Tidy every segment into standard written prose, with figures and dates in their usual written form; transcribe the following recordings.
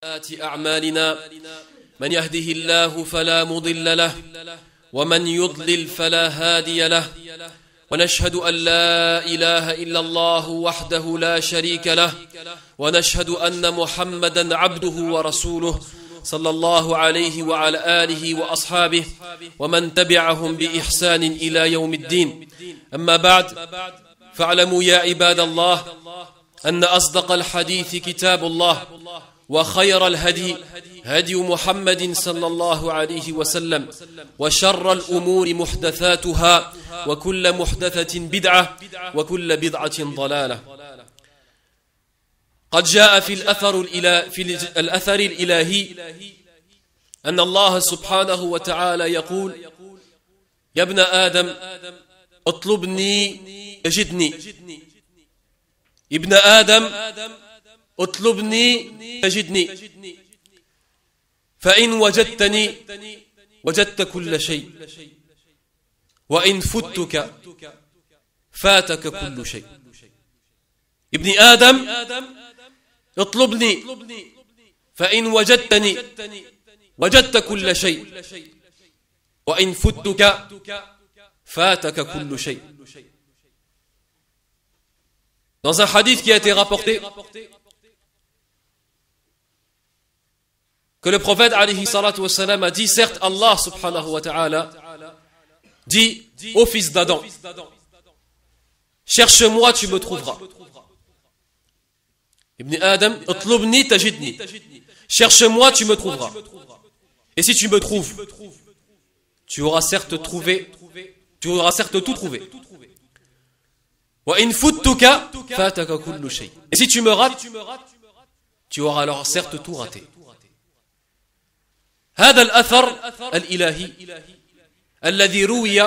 أعمالنا من يهده الله فلا مضل له ومن يضلل فلا هادي له ونشهد أن لا إله إلا الله وحده لا شريك له ونشهد أن محمدا عبده ورسوله صلى الله عليه وعلى آله وأصحابه ومن تبعهم بإحسان إلى يوم الدين. أما بعد، فاعلموا يا عباد الله أن أصدق الحديث كتاب الله، وخير الهدي هدي محمد صلى الله عليه وسلم، وشر الأمور محدثاتها، وكل محدثة بدعة، وكل بدعة ضلالة. قد جاء في الأثر الإلهي أن الله سبحانه وتعالى يقول: يا ابن آدم اطلبني تجدني. ابن آدم اطلبني تجدني، فإن وجدتني وجدت كل شيء، وإن فتك فاتك كل شيء. ابن آدم اطلبني، فإن وجدتني وجدت كل شيء، وإن فتك فاتك كل شيء. Dans un hadith qui a été rapporté, que le prophète alayhi salatu wassalam a dit, certes Allah subhanahu wa ta'ala dit au fils d'Adam: cherche-moi, tu me trouveras. Ibn Adam, utlubni tajidni. Cherche-moi, tu me trouveras. Et si tu me trouves, tu auras certes trouvé, tu auras certes tout trouvé. Et si tu me rates, tu auras alors certes tout raté. هذا الأثر الإلهي الذي روي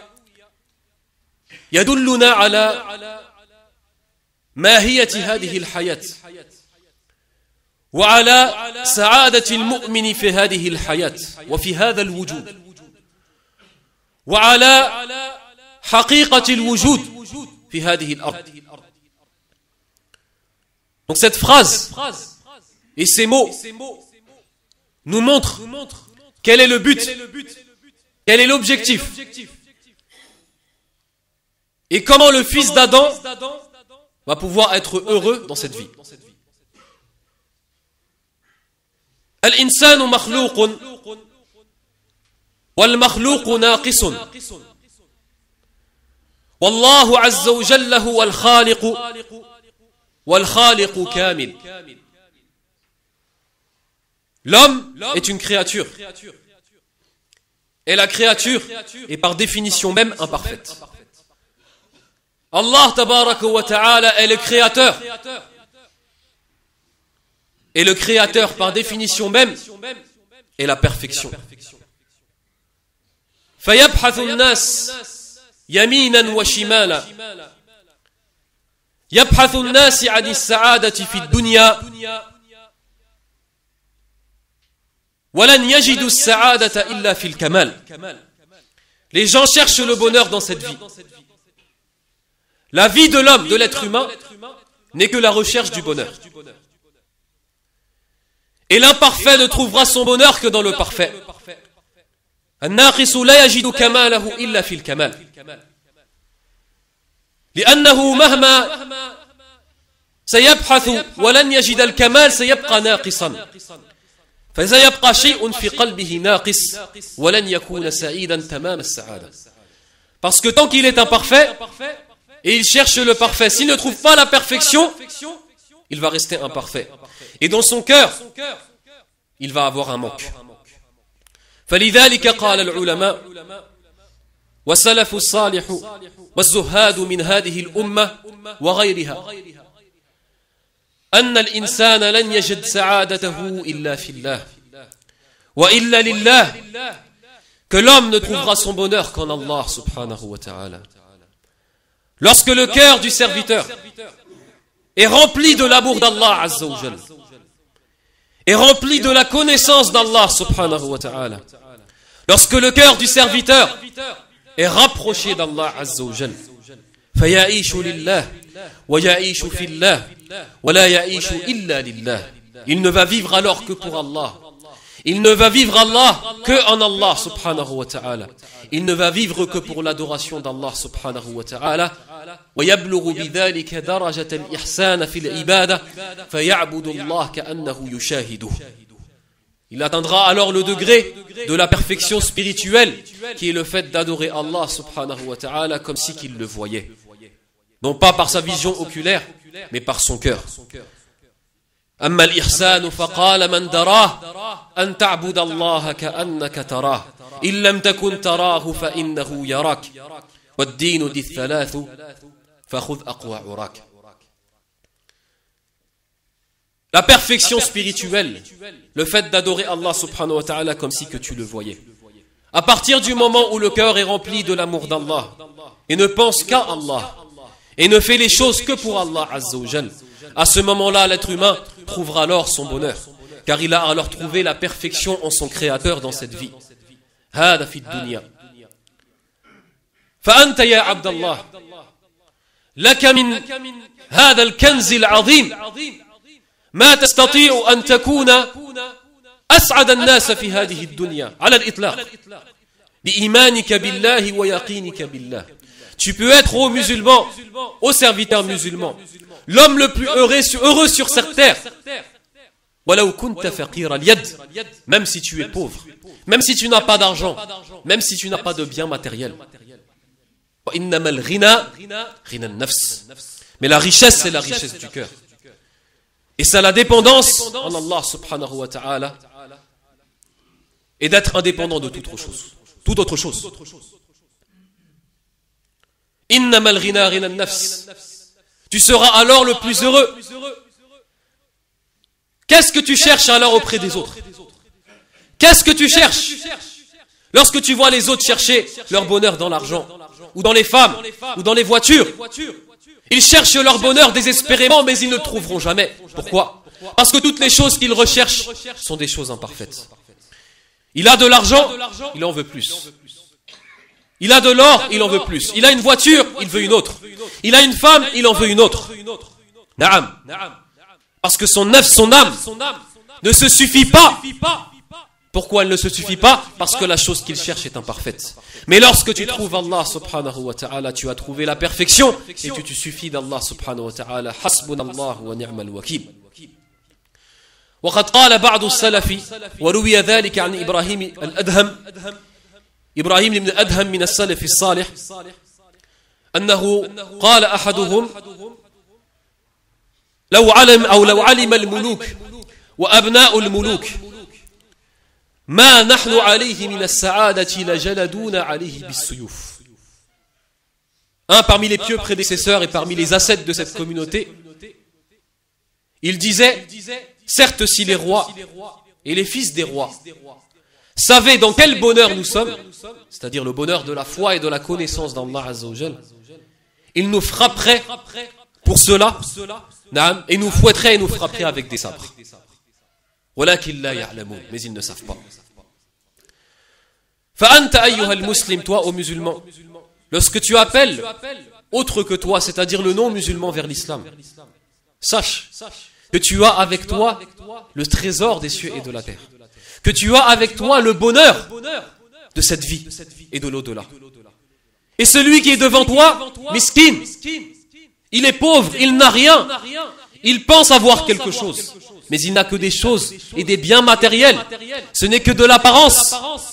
يدلنا على ماهية هذه الحياة، وعلى سعادة المؤمن في هذه الحياة وفي هذا الوجود، وعلى حقيقة الوجود في هذه الأرض. Donc cette phrase et ces mots nous montrent quel est le but, quel est l'objectif, et comment le fils d'Adam va pouvoir être heureux dans cette vie. Al-insanu makhlouqun wal makhlouqu naqison. والله عز وجل هو الخالق والخالق كامل. L'homme est une créature, et la créature est par définition même imparfaite. Allah tabaraka wa ta'ala est le créateur, et le créateur par définition même est la perfection. فيبحث الناس يمينا وشمالا، يبحث الناس عن السعادة في الدنيا ولن يجدوا السعادة إلا في الكمال. Les gens cherchent le bonheur dans cette vie. La vie de l'homme, de l'être humain, n'est que la recherche du bonheur. Et l'imparfait ne trouvera son bonheur que dans le parfait. الناقص لا يجد كماله إلا في الكمال، لأنه مهما سيبحث ولن يجد الكمال سيبقى ناقصا، فسيبقى شيء في قلبه ناقص ولن يكون سعيدا تمام السعادة. Parce que tant qu'il est imparfait et il cherche le parfait, s'il ne trouve pas la perfection, il va rester imparfait. Et dans son cœur, il va avoir un manque. فلذلك قال العلماء والسلف الصالح والزهاد من هذه الأمة وغيرها أن الإنسان لن يجد سعادته إلا في الله وإلا لله، que l'homme ne trouvera son bonheur qu'en Allah subhanahu wa ta'ala. Lorsque le cœur du serviteur est rempli de l'amour d'Allah azza wa jalla, est rempli de la connaissance d'Allah subhanahu wa ta'ala, lorsque le cœur du serviteur est rapproché d'Allah azza wa jalla, فيعيش لله ويعيش في الله ولا يعيش إلا لله. Il ne va vivre alors que pour Allah. Il ne va vivre Allah que en Allah subhanahu wa ta'ala. Il ne va vivre que pour l'adoration d'Allah subhanahu wa ta'ala. ويبلغ بذلك درجة الإحسان في العبادة فيعبد الله كأنه يشاهده. Il atteindra alors le degré de la perfection spirituelle qui est le fait d'adorer Allah subhanahu wa ta'ala comme si qu'il le voyait. Non pas par sa vision oculaire, mais par son cœur. أما الإحسان فقال من دراه أن تعبد الله كأنك تراه إن لم تكن تراه فإنه يراك والدين ذي الثلاث فخذ أقوى عراك. La perfection spirituelle, le fait d'adorer Allah subhanahu wa ta'ala comme si que tu le voyais. À partir du moment où le cœur est rempli de l'amour d'Allah et ne pense qu'à Allah et ne fait les choses que pour Allah azza wa jal, à ce moment-là, l'être humain trouvera alors son bonheur, car il a alors trouvé la perfection en son créateur dans cette vie. هذا في الدنيا. فأنت يا عبد الله لك من هذا الكنز العظيم ما تستطيع أن تكون أسعد الناس في هذه الدنيا على الإطلاق بإيمانك بالله ويقينك بالله. Tu peux être ô musulman, ô serviteur musulman, l'homme le plus heureux sur cette terre. ولو كنت فقير اليد, même si tu es pauvre, même si tu n'as pas d'argent, même si tu n'as pas de biens matériels. وإنما الغنى غنى النفس. Mais la richesse, c'est la richesse du cœur. Et c'est la dépendance en Allah subhanahu wa ta'ala et d'être indépendant de toute autre chose. إنما الغنى غنى النفس. Tu seras alors le plus heureux. Qu'est-ce que tu cherches alors auprès des autres? Qu'est-ce que tu cherches lorsque tu vois les autres chercher leur bonheur dans l'argent, ou dans les femmes, ou dans les voitures? Ils cherchent leur bonheur désespérément, mais ils ne le trouveront jamais. Pourquoi? Parce que toutes les choses qu'ils recherchent sont des choses imparfaites. Il a de l'argent, il en veut plus. Il a de l'or, il en veut plus. Il a une voiture, il veut une autre. Il a une femme, il en veut une autre. Naam. Parce que son âme ne se suffit pas. Pourquoi elle ne se suffit pas? Parce que la chose qu'il cherche est imparfaite. Mais lorsque tu trouves Allah subhanahu wa ta'ala, tu as trouvé la perfection et tu te suffis d'Allah subhanahu wa ta'ala. Hasbunallah wa ni'mal wakil. وقد قال بعض السلف وروي ذلك عن إبراهيم الأدهم إبراهيم بن أدهم من السلف الصالح أنه قال أحدهم لو علم الملوك وأبناء الملوك ما نحن عليه من السعادة لجلدون عليه بالسيوف. Un parmi les pieux prédécesseurs et parmi les ascètes de cette communauté, il disait, certes si les rois et les fils des rois savaient dans quel bonheur nous sommes, c'est-à-dire le bonheur de la foi et de la connaissance d'Allah Azza wa Jal, ils nous frapperaient pour cela, et nous fouetteraient et nous frapperaient avec des sabres. Mais ils ne savent pas. فأنت أيها المسلم, toi ô musulman, lorsque tu appelles autre que toi, c'est-à-dire le non-musulman vers l'islam, sache que tu as avec toi le trésor des cieux et de la terre, que tu as avec toi le bonheur de cette vie et de l'au-delà. Et celui qui est devant toi, miskin, il est pauvre, il n'a rien, il pense avoir quelque chose, mais il n'a que des choses et des biens matériels. Ce n'est que de l'apparence,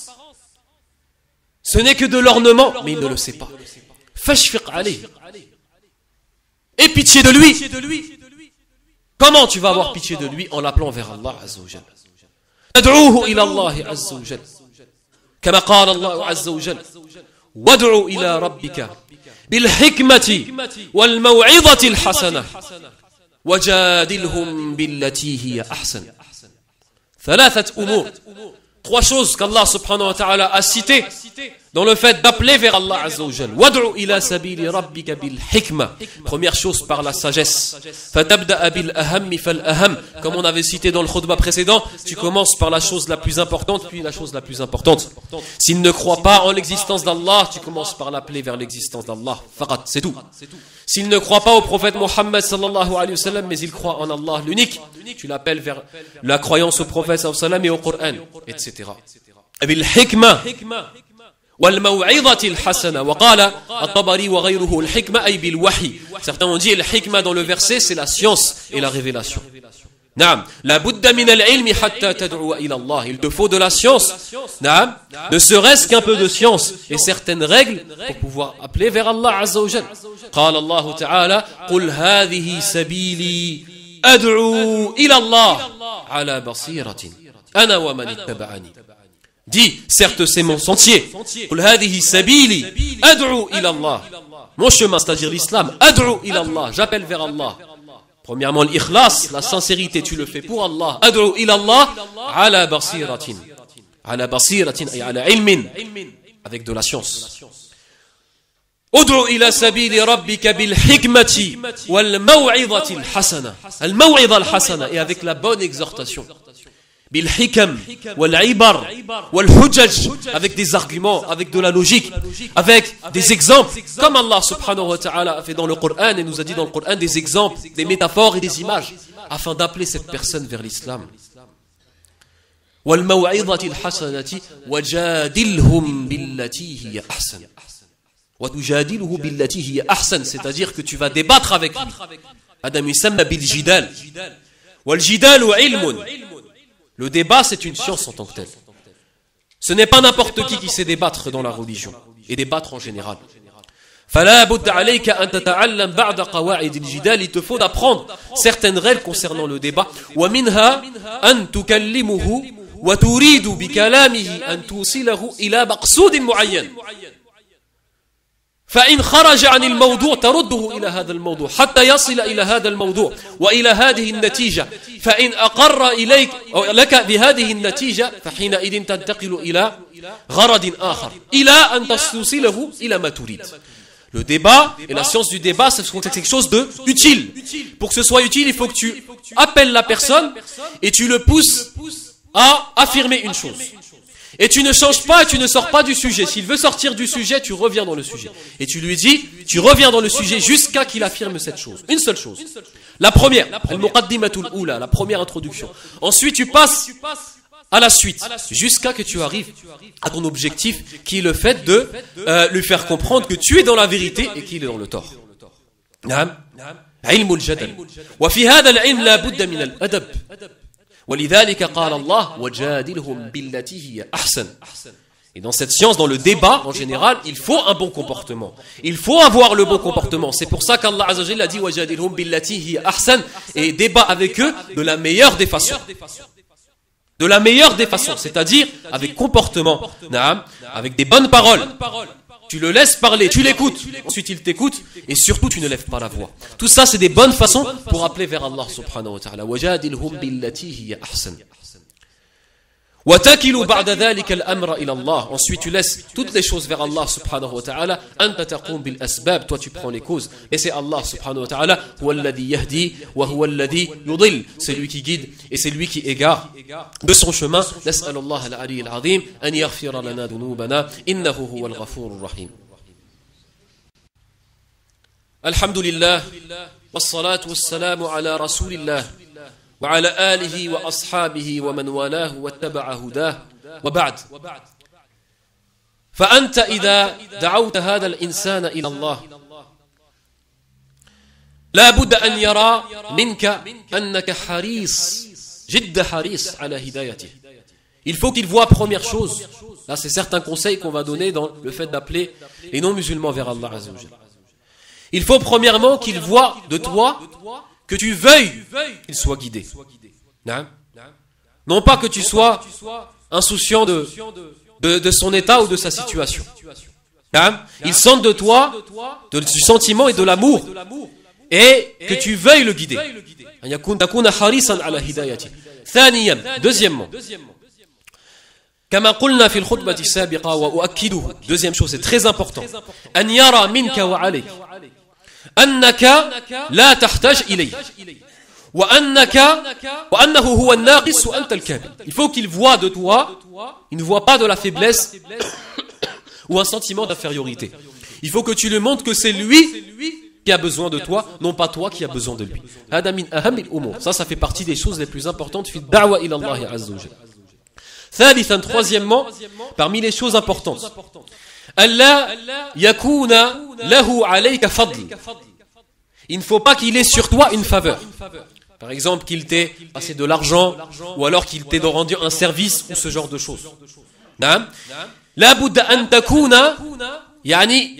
ce n'est que de l'ornement, mais il ne le sait pas. Fashfiq alayh. Aie pitié de lui. Comment tu vas avoir pitié de lui? En l'appelant vers Allah Azza wa Jal. Tad'uhu ila Allah Azza wa Jal. Kama qala Allah Azza wa Jal. Wad'u ila rabbika bil hikmati wal maw'izati al hasana wajadilhum billati hiya ahsan. Thalathat umur. Trois choses qu'Allah subhanahu wa ta'ala a citées dans le fait d'appeler vers Allah Azza wa Jal. Wad'u ila sabili rabbika bil hikma. Première chose, par la sagesse. Fatabda'a bil ahammi fal aham. Comme on avait cité dans le khutbah précédent, tu commences par la chose la plus importante, puis la chose la plus importante. S'il ne croit pas en l'existence d'Allah, tu commences par l'appeler vers l'existence d'Allah. Faqat, c'est tout. S'il ne croit pas au prophète Mohammed sallallahu alayhi wa sallam, mais il croit en Allah l'unique, tu l'appelles vers la croyance au prophète sallallahu alayhi wa sallam et au Coran, etc. Bil hikma. والموعظة الحسنة وقال الطبري وغيره الحكمة أي بالوحي. Certains ont dit le hikma dans le verset, c'est la science et la révélation. نعم لا بد من العلم حتى تدعو إلى الله. Il te faut de la science, نعم, ne serait-ce qu'un peu de science et certaines règles pour pouvoir appeler vers Allah عز وجل. قال الله تعالى قل هذه سبيلي أدعو إلى الله على بصيرة أنا ومن اتبعني. Dis, certes c'est mon sentier. قل هذه سبيلي أدعو إلى الله. Mon chemin, c'est-à-dire l'islam. أدعو إلى الله. J'appelle vers Allah. Premièrement, l'ikhlas, la sincérité, tu le fais pour Allah. أدعو إلى الله على بصيرة. على بصيرة أي على علم. Avec de la science. أدعو إلى سبيل ربك بالحكمة والموعظة الحسنة. الموعظة الحسنة. Et avec la bonne exhortation. بالحكم والعبر والحجج, avec des arguments, avec de la logique, avec des exemples, comme Allah subhanahu wa ta'ala a fait dans le Coran et nous a dit dans le Coran des exemples, des métaphores et des images, afin d'appeler cette personne vers l'islam. والموعظة الحسنة وجادلهم بالتي هي أحسن. وتجادله بالتي هي أحسن, c'est-à-dire que tu vas débattre avec lui. هذا يسمى بالجدال. والجدال علم. Le débat, c'est une science en tant que telle. Ce n'est pas n'importe qui sait débattre dans la religion et débattre en général. فلا بد عليك أن تتعلم بعض قواعد الجدال. Il te faut d'apprendre certaines règles concernant le débat. ومنها أن تكلمه وتريد بكلامه أن توصله إلى مقصود معين. فإن خرج عن الموضوع ترده إلى هذا الموضوع حتى يصل إلى هذا الموضوع وإلى هذه النتيجة. فإن أقر إليك لك بهذه النتيجة فحينئذ تنتقل إلى غرض آخر إلى أن توصله إلى ما تريد. Le débat et la science du débat, c'est quelque chose de utile. Pour que ce soit utile, il faut que tu appelles la personne et tu le pousses à affirmer une chose. Et tu ne changes pas et tu ne sors pas du sujet. S'il veut sortir du sujet, tu reviens dans le sujet. Et tu lui dis, tu reviens dans le sujet jusqu'à qu'il affirme cette chose. Une seule chose. La première, al-muqaddimatul ula, la première introduction. Ensuite, tu passes à la suite, jusqu'à que tu arrives à ton objectif, qui est le fait de lui faire comprendre que tu es dans la vérité et qu'il est dans le tort. Naam. علم الجدل. وفي هذا العلم لا بد من الأدب. ولذلك قال الله وجادلهم بالتي هي أحسن. Et dans cette science, dans le débat en général, il faut un bon comportement. Il faut avoir le bon comportement. C'est pour ça qu'Allah Azza wa Jalla a dit وجادلهم بالتي هي أحسن, et débat avec eux de la meilleure des façons. De la meilleure des façons, c'est-à-dire avec comportement, avec des bonnes paroles. Tu le laisses parler, tu l'écoutes, ensuite il t'écoute, et surtout tu ne lèves pas la voix. Tout ça, c'est des bonnes façons pour appeler vers Allah subhanahu wa ta'ala. وَجَادِلْهُمْ بِالَّتِي هِيَ أَحْسَنُ. وَتَكِلُوا بَعْدَ ذَلِكَ الْأَمْرَ إِلَى اللَّهِ. Ensuite tu laisses toutes les choses vers Allah subhanahu wa ta'ala. أَنْتَ تَقُومْ بِالْأَسْبَابِ. Toi tu prends les causes. Et c'est Allah subhanahu wa ta'ala. هُوَ الَّذِي يَهْدِي وَهُوَ الَّذِي يُضِلُّ. C'est lui qui guide et c'est lui qui égare de son chemin. نسأل الله العلي العظيم أن يغفر لنا ذنوبنا إنه هو الغفور الرحيم. الحمد لله والصلاة والسلام على رسول الله وعلى آله وأصحابه ومن والاه واتبع هداه وبعد. فأنت إذا دعوت هذا الإنسان إلى الله لا بد أن يرى منك أنك حريص جد حريص على هدايته. Il faut qu'il voit, première chose, là c'est certains conseils qu'on va donner dans le fait d'appeler les non-musulmans vers Allah Azza wa Jalla. Il faut premièrement qu'il voit de toi que tu veuilles qu'il soit guidé. Non pas que tu sois insouciant de son état ou de sa situation. Il sent de toi du sentiment et de l'amour et que tu veuilles le guider. Deuxièmement, كما قلنا في الخطبة السابقة وأؤكده. Deuxième chose, c'est très important. أن يرى منك وعليك أنك لا تحتاج إليه وأنه هو الناقص وأنت الكامل. Il faut qu'il voit de toi, il ne voit pas de la faiblesse ou un sentiment d'infériorité. Il faut que tu lui montres que c'est lui qui a besoin de toi, non pas toi qui a besoin de lui. هذا من أهم الأمور. Ça fait partie des choses les plus importantes في الدعوة إلى الله عز وجل. ثالثا, troisièmement, parmi les choses importantes, ألا يكون له عليك فضل. Il ne faut pas qu'il ait sur toi une faveur. Par exemple, qu'il t'ait passé de l'argent, ou alors qu'il t'ait rendu un service, ou ce genre de choses. نعم. لا بد أن تكون يعني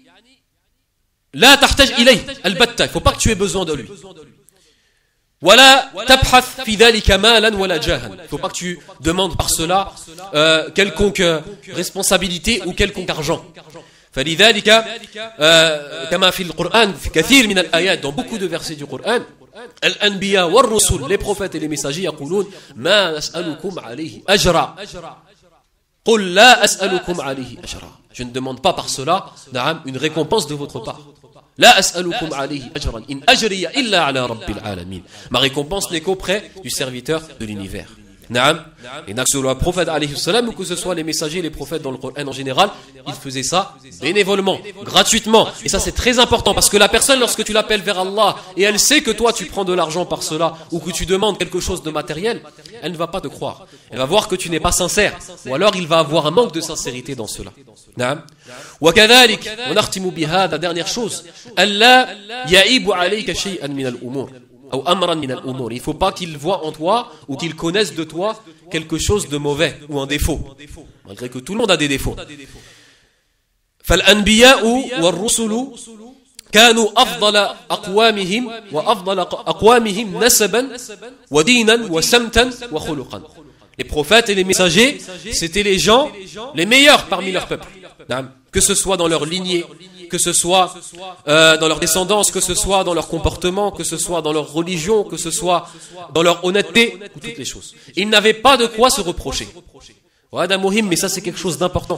لا تحتاج إليه البتة. Il ne faut pas que tu aies besoin de lui. ولا تبحث في ذلك مالا ولا جاها. Il ne faut pas que tu demandes par cela quelconque responsabilité ou quelconque argent. فلذلك كما في القرآن في كثير من الآيات, dans beaucoup de versets du Coran, الأنبياء والرسل, les prophètes et les messagers, يقولون ما نسألكم عليه أجرا قل لا أسألكم عليه أجرا. Je ne demande pas par cela une récompense de votre part. لا أسألكم عليه أجرا إن أجري إلا على رب العالمين. Ma récompense n'est qu'auprès du serviteur de l'univers. Naam. Et que ce soit le prophète alayhi salam ou que ce soit les messagers et les prophètes dans le Coran en général, ils faisaient ça bénévolement, gratuitement. Et ça c'est très important parce que la personne, lorsque tu l'appelles vers Allah et elle sait que toi tu prends de l'argent par cela ou que tu demandes quelque chose de matériel, elle ne va pas te croire. Elle va voir que tu n'es pas sincère, ou alors il va avoir un manque de sincérité dans cela. Naam. وكذلك ونختم بهذا, dernière chose, ألا يعيب عليك شيئا من الأمور. Il ne faut pas qu'il voit en toi ou qu'il connaisse de toi quelque chose de mauvais ou un défaut, malgré que tout le monde a des défauts. فالأنبياء والرسل كانوا أفضل أقوامهم وأفضل أقوامهم نسبا ودينا وسمتا وخلقا. Les prophètes et les messagers, c'était les gens les meilleurs parmi leur peuple, que ce soit dans leur lignée, que ce soit dans leur descendance, que ce soit dans leur comportement, que ce soit dans leur religion, que ce soit dans leur honnêteté, ou toutes les choses. Ils n'avaient pas de quoi se reprocher. Mais ça c'est quelque chose d'important.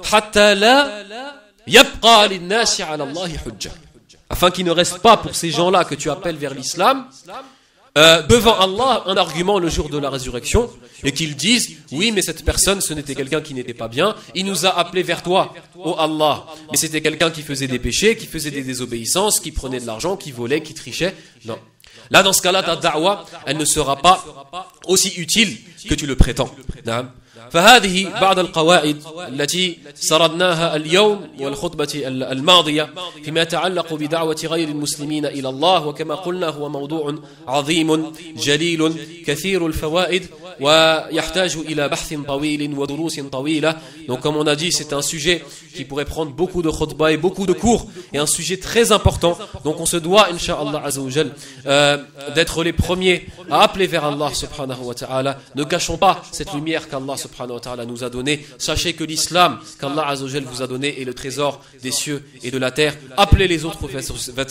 Afin qu'il ne reste pas pour ces gens-là que tu appelles vers l'islam, devant Allah un argument le jour de la résurrection et qu'ils disent oui mais cette personne ce n'était quelqu'un qui n'était pas bien, il nous a appelés vers toi, oh Allah, mais c'était quelqu'un qui faisait des péchés, qui faisait des désobéissances, qui prenait de l'argent, qui volait, qui trichait. Non. Là dans ce cas-là ta da'wa elle ne sera pas aussi utile que tu le prétends. فهذه بعض القواعد التي سردناها اليوم والخطبة الماضية فيما يتعلق بدعوة غير المسلمين إلى الله. وكما قلنا هو موضوع عظيم جليل كثير الفوائد ويحتاج إلى بحث طويل ودروس طويلة. Donc comme on a dit, c'est un sujet qui pourrait prendre beaucoup de khutbah et beaucoup de cours et un sujet très important. Donc on se doit, Inch'Allah Azza wa Jal, d'être les premiers à appeler vers Allah subhanahu wa ta'ala. Ne cachons pas cette lumière qu'Allah subhanahu wa ta'ala nous a donnée. Sachez que l'islam qu'Allah Azza wa Jal vous a donné est le trésor des cieux et de la terre. Appelez les autres vers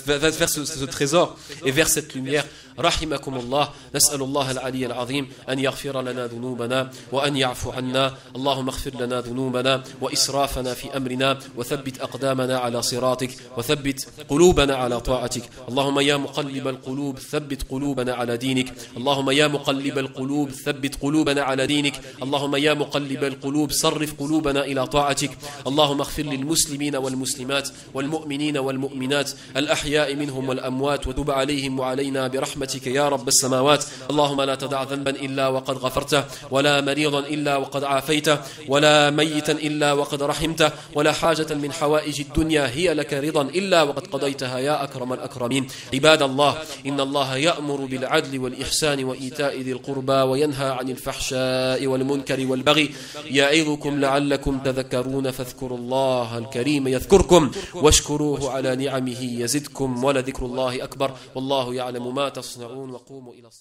ce trésor et vers cette lumière. رحمكم الله. نسأل الله العلي العظيم أن يغفر لنا ذنوبنا وأن يعفو عنا. اللهم اغفر لنا ذنوبنا وإسرافنا في أمرنا وثبت أقدامنا على صراطك وثبت قلوبنا على طاعتك. اللهم يا مقلب القلوب ثبت قلوبنا على دينك. اللهم يا مقلب القلوب ثبت قلوبنا على دينك. اللهم يا مقلب القلوب صرف قلوبنا إلى طاعتك. اللهم اغفر للمسلمين والمسلمات والمؤمنين والمؤمنات الأحياء منهم والأموات وتب عليهم وعلينا برحمتك يا رب السماوات. اللهم لا تدع ذنبا إلا وقد غفرته ولا مريضا إلا وقد عافيته ولا ميتا إلا وقد رحمته ولا حاجة من حوائج الدنيا هي لك رضا إلا وقد قضيتها يا أكرم الأكرمين. عباد الله إن الله يأمر بالعدل والإحسان وإيتاء ذي القربى وينهى عن الفحشاء والمنكر والبغي يعظكم لعلكم تذكرون فاذكروا الله الكريم يذكركم واشكروه على نعمه يزدكم ولذكر الله أكبر والله يعلم ما تصنعون وقوموا إلى الصلاة.